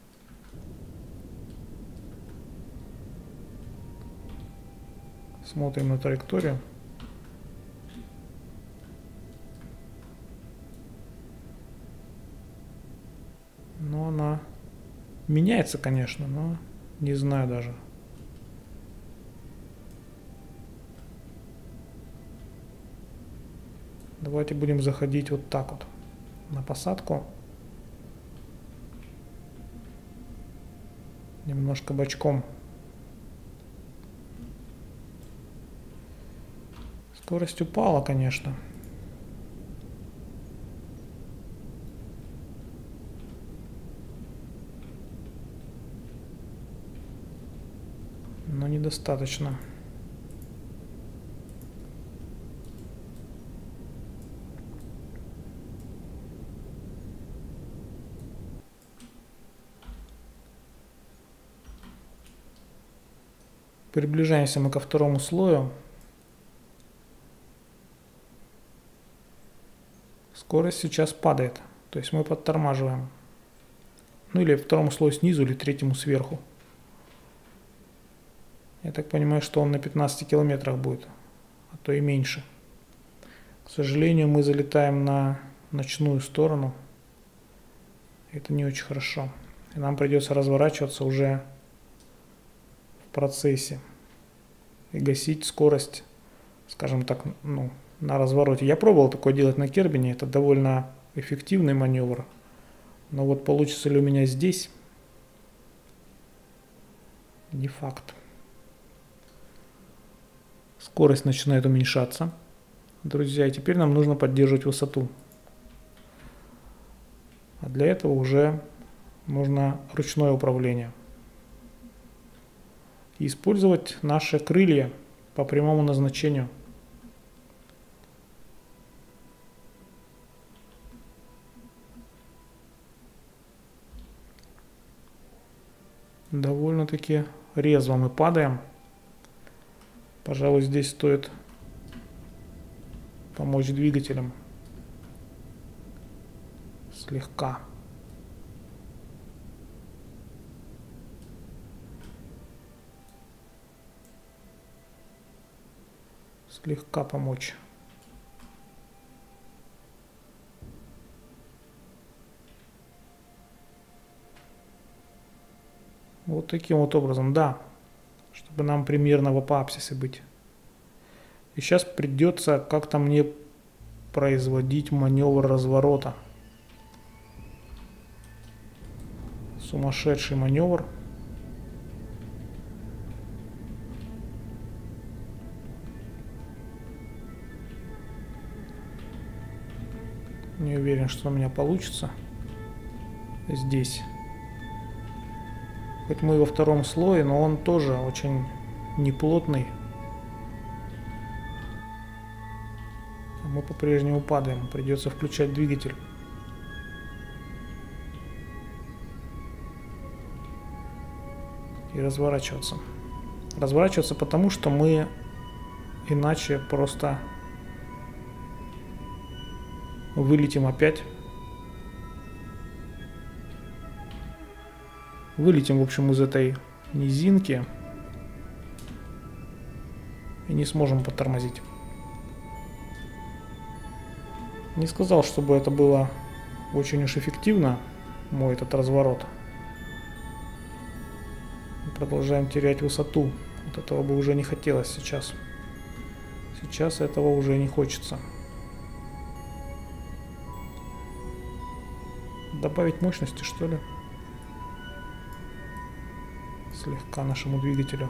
Смотрим на траекторию. Но она меняется, конечно, но не знаю даже. Давайте будем заходить вот так вот на посадку. Немножко бочком. Скорость упала, конечно. Но недостаточно. Приближаемся мы ко второму слою. Скорость сейчас падает, то есть мы подтормаживаем. Ну или второму слою снизу, или третьему сверху. Я так понимаю, что он на пятнадцати километрах будет, а то и меньше. К сожалению, мы залетаем на ночную сторону. Это не очень хорошо. И нам придется разворачиваться уже в процессе и гасить скорость, скажем так, ну, на развороте. Я пробовал такое делать на Кербине, это довольно эффективный маневр. Но вот получится ли у меня здесь, не факт. Скорость начинает уменьшаться, друзья, и теперь нам нужно поддерживать высоту. А для этого уже нужно ручное управление. И использовать наши крылья по прямому назначению. Довольно-таки резво мы падаем. Пожалуй, здесь стоит помочь двигателям. Слегка. Слегка помочь. Вот таким вот образом, да, чтобы нам примерно в апоапсисе быть. И сейчас придется как-то мне производить маневр разворота. Сумасшедший маневр. Не уверен, что у меня получится здесь. Хоть мы во втором слое, но он тоже очень неплотный. А мы по-прежнему падаем. Придется включать двигатель. И разворачиваться. Разворачиваться потому, что мы иначе просто вылетим опять. Вылетим, в общем, из этой низинки и не сможем потормозить. Не сказал, чтобы это было очень уж эффективно, мой этот разворот. Мы продолжаем терять высоту. Вот этого бы уже не хотелось сейчас. Сейчас этого уже не хочется. Добавить мощности, что ли? Слегка нашему двигателю.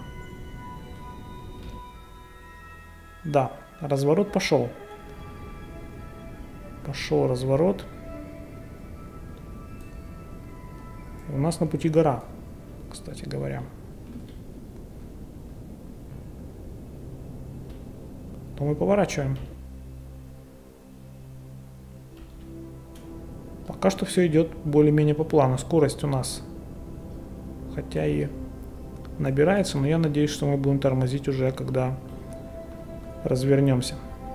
Да, разворот пошел. Пошел разворот. И у нас на пути гора, кстати говоря. То мы поворачиваем. Пока что все идет более-менее по плану. Скорость у нас, хотя и набирается, но я надеюсь, что мы будем тормозить уже, когда развернемся.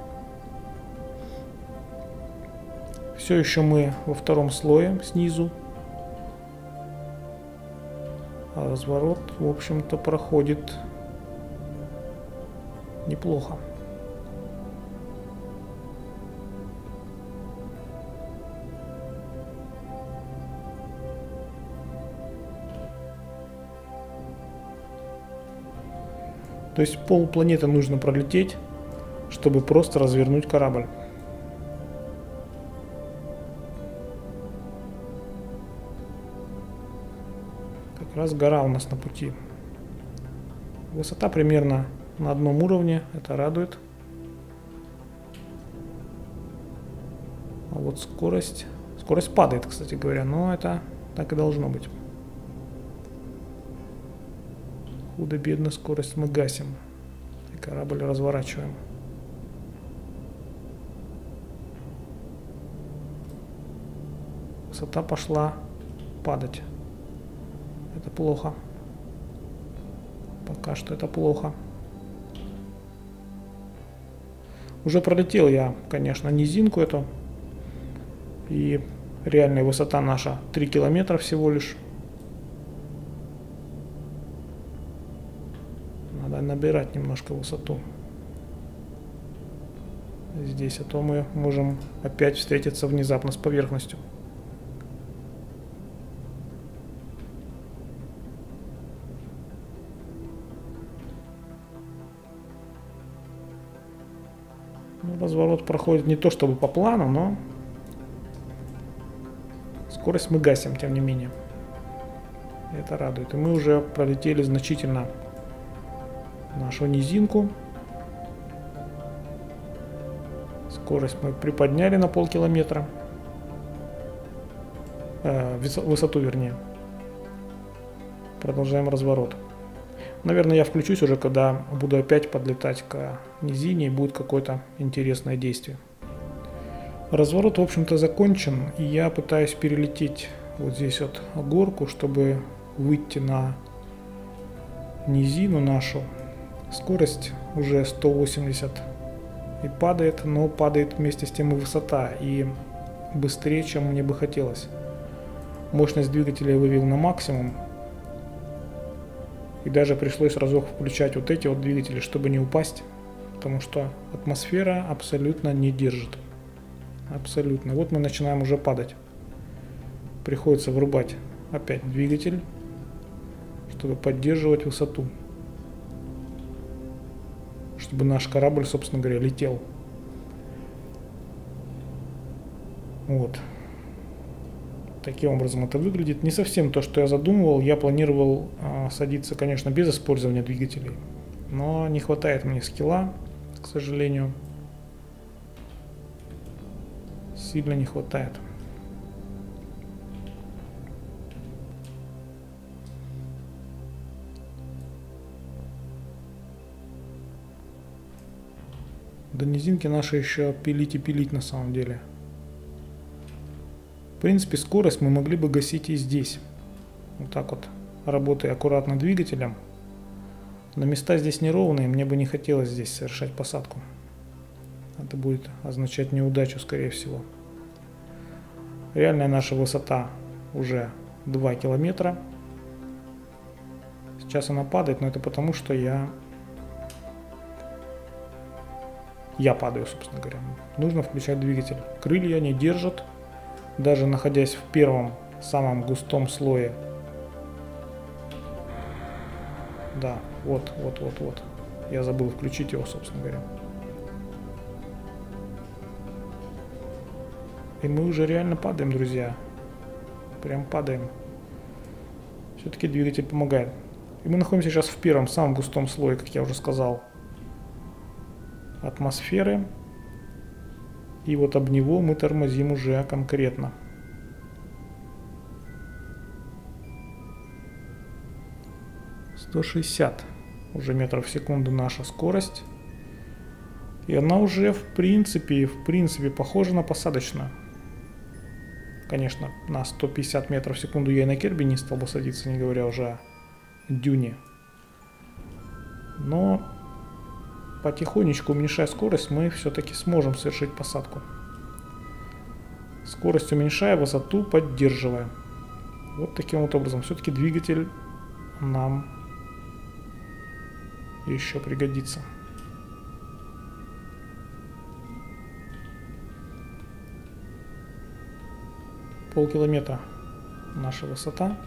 Все еще мы во втором слое снизу. А разворот, в общем-то, проходит неплохо. То есть полпланеты нужно пролететь, чтобы просто развернуть корабль. Как раз гора у нас на пути. Высота примерно на одном уровне, это радует. А вот скорость... Скорость падает, кстати говоря, но это так и должно быть. Худо-бедно скорость мы гасим. И корабль разворачиваем. Высота пошла падать. Это плохо. Пока что это плохо. Уже пролетел я, конечно, низинку эту. И реальная высота наша три километра всего лишь. Надо набирать немножко высоту. здесь, а то мы можем опять встретиться внезапно с поверхностью. Ну, разворот проходит не то чтобы по плану, но скорость мы гасим, тем не менее. Это радует. И мы уже пролетели значительно нашу низинку. Скорость мы приподняли на полкилометра. Э, высоту, вернее. Продолжаем разворот. Наверное, я включусь уже, когда буду опять подлетать к низине и будет какое-то интересное действие. Разворот, в общем-то, закончен. И я пытаюсь перелететь вот здесь вот горку, чтобы выйти на низину нашу. Скорость уже сто восемьдесят и падает, но падает вместе с тем и высота, и быстрее, чем мне бы хотелось. Мощность двигателя я вывел на максимум, и даже пришлось разок включать вот эти вот двигатели, чтобы не упасть, потому что атмосфера абсолютно не держит. Абсолютно. Вот мы начинаем уже падать. Приходится врубать опять двигатель, чтобы поддерживать высоту, чтобы наш корабль, собственно говоря, летел. Вот. Таким образом это выглядит. Не совсем то, что я задумывал. Я планировал э, садиться, конечно, без использования двигателей. Но не хватает мне скилла, к сожалению. Сильно не хватает. До низинки наши еще пилить и пилить на самом деле. В принципе, скорость мы могли бы гасить и здесь. Вот так вот, работая аккуратно двигателем. Но места здесь неровные, мне бы не хотелось здесь совершать посадку. Это будет означать неудачу, скорее всего. Реальная наша высота уже два километра. Сейчас она падает, но это потому, что я... Я падаю, собственно говоря. Нужно включать двигатель. Крылья не держат. Даже находясь в первом, самом густом слое. Да, вот, вот, вот, вот. Я забыл включить его, собственно говоря. И мы уже реально падаем, друзья. Прям падаем. Все-таки двигатель помогает. И мы находимся сейчас в первом, самом густом слое, как я уже сказал, атмосферы. И вот об него мы тормозим уже конкретно. сто шестьдесят уже метров в секунду наша скорость. И она уже в принципе, в принципе похожа на посадочную. Конечно, на сто пятьдесят метров в секунду я и на Керби не стал бы садиться, не говоря уже о дюне. Но потихонечку, уменьшая скорость, мы все-таки сможем совершить посадку. Скорость уменьшая, высоту поддерживая. Вот таким вот образом. Все-таки двигатель нам еще пригодится. Полкилометра наша высота.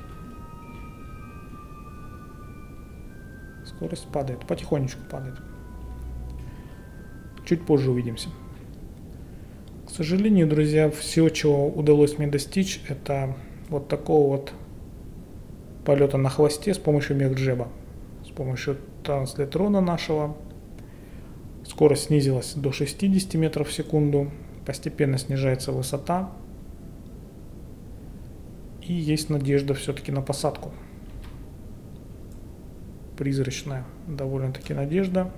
Скорость падает, потихонечку падает. Чуть позже увидимся. К сожалению, друзья, все, чего удалось мне достичь, это вот такого вот полета на хвосте с помощью мехджеба. С помощью транслетрона нашего. Скорость снизилась до шестидесяти метров в секунду. Постепенно снижается высота. И есть надежда все-таки на посадку. Призрачная довольно-таки надежда.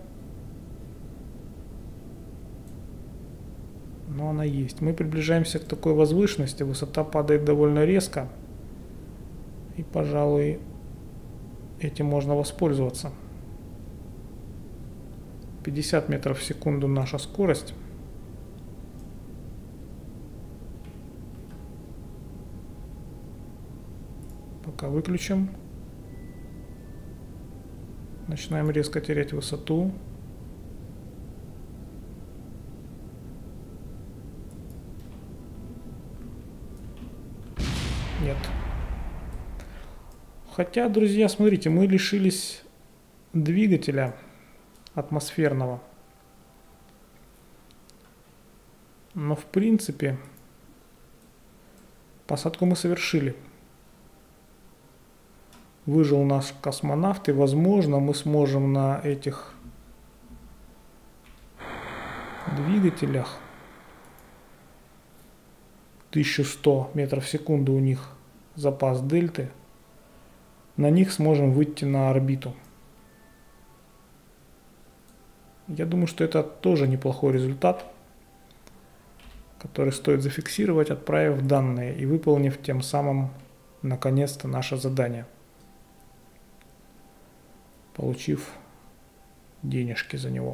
Но она есть. Мы приближаемся к такой возвышенности. Высота падает довольно резко. И, пожалуй, этим можно воспользоваться. пятьдесят метров в секунду наша скорость. Пока выключим. Начинаем резко терять высоту. Хотя, друзья, смотрите, мы лишились двигателя атмосферного. Но в принципе посадку мы совершили. Выжил наш космонавт, и возможно мы сможем на этих двигателях тысяча сто метров в секунду у них запас дельты, на них сможем выйти на орбиту. Я думаю, что это тоже неплохой результат, который стоит зафиксировать, отправив данные и выполнив тем самым наконец-то наше задание, получив денежки за него.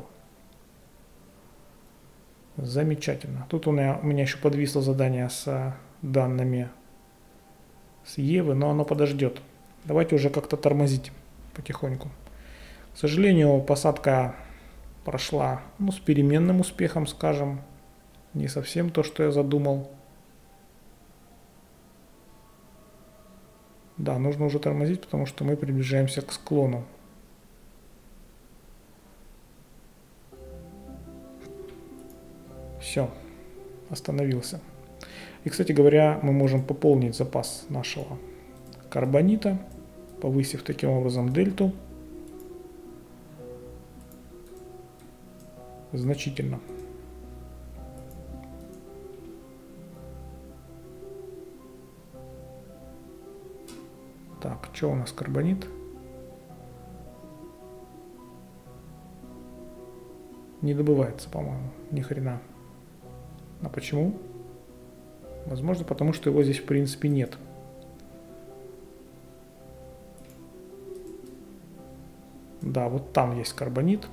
Замечательно. Тут у меня, у меня еще подвисло задание с данными с Евы, но оно подождет. Давайте уже как-то тормозить потихоньку. К сожалению, посадка прошла, ну, с переменным успехом, скажем. Не совсем то, что я задумал. Да, нужно уже тормозить, потому что мы приближаемся к склону. Все, остановился. И, кстати говоря, мы можем пополнить запас нашего карбонита, повысив таким образом дельту значительно. Так, что у нас карбонит? Не добывается, по-моему, ни хрена. А почему? Возможно, потому что его здесь в принципе нет. Да, вот там есть карбонит.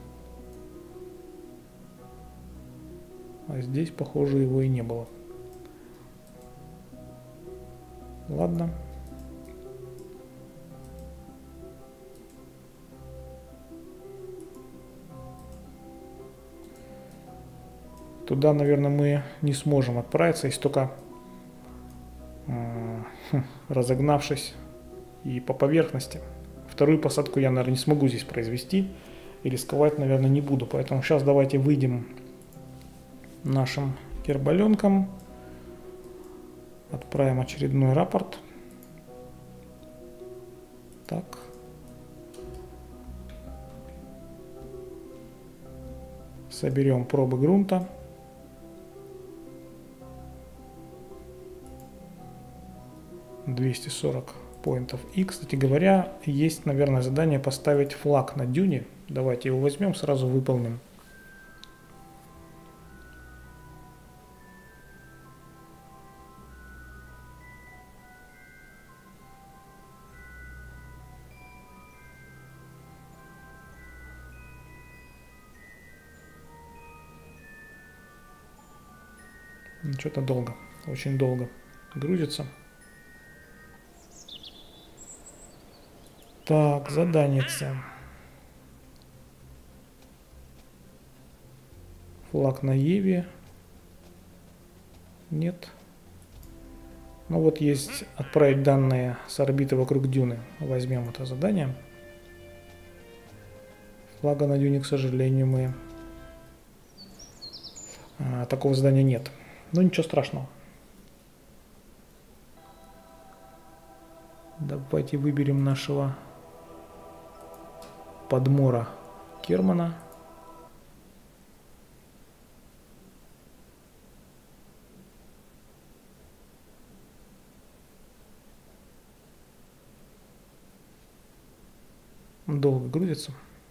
А здесь, похоже, его и не было. Ладно. Туда, наверное, мы не сможем отправиться, если только э, разогнавшись и по поверхности. Вторую посадку я, наверное, не смогу здесь произвести и рисковать, наверное, не буду. Поэтому сейчас давайте выйдем нашим гербаленком, отправим очередной рапорт. Так. Соберем пробы грунта. двести сорок поинтов. И, кстати говоря, есть, наверное, задание поставить флаг на дюне. Давайте его возьмем, сразу выполним. Что-то долго, очень долго грузится. Так, заданица. Флаг на Еве. Нет. Ну вот есть отправить данные с орбиты вокруг дюны. Возьмем это задание. Флага на дюне, к сожалению, мы... А, такого задания нет. Но ничего страшного. Давайте выберем нашего подмора Кермана. Долго грузится.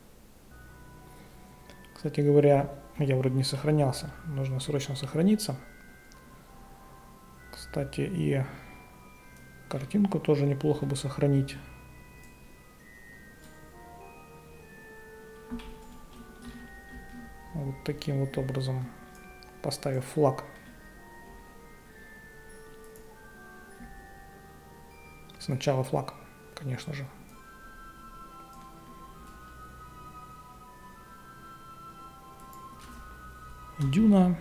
Кстати говоря, я вроде не сохранялся. Нужно срочно сохраниться. Кстати, и картинку тоже неплохо бы сохранить. Вот таким вот образом, поставив флаг. Сначала флаг, конечно же. Дюна.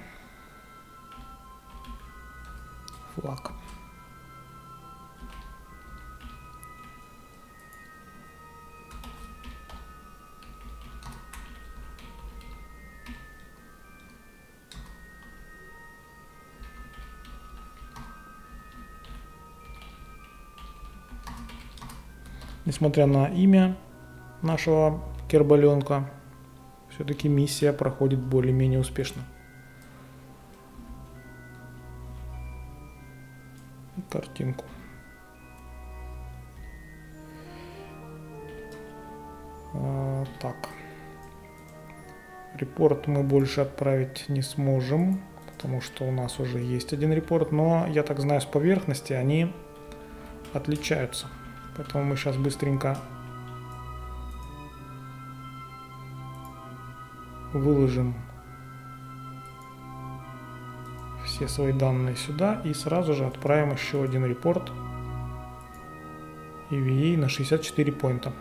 Флаг. Несмотря на имя нашего кербаленка, все-таки миссия проходит более-менее успешно. И картинку. А, так. Репорт мы больше отправить не сможем, потому что у нас уже есть один репорт, но я так знаю, с поверхности они отличаются. Поэтому мы сейчас быстренько выложим все свои данные сюда и сразу же отправим еще один репорт и ви эй на шестьдесят четыре поинта.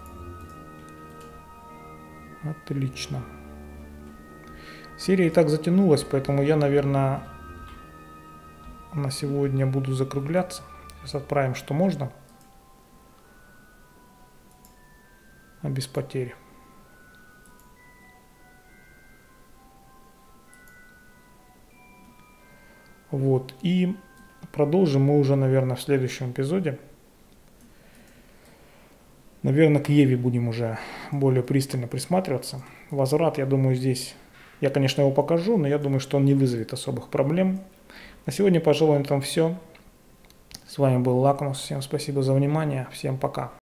Отлично. Серия и так затянулась, поэтому я, наверное, на сегодня буду закругляться. Сейчас отправим, что можно, а без потерь. Вот, и продолжим мы уже, наверное, в следующем эпизоде. Наверное, к Еве будем уже более пристально присматриваться. Возврат, я думаю, здесь... Я, конечно, его покажу, но я думаю, что он не вызовет особых проблем. На сегодня, пожалуй, на этом все. С вами был Лакмус. Всем спасибо за внимание. Всем пока.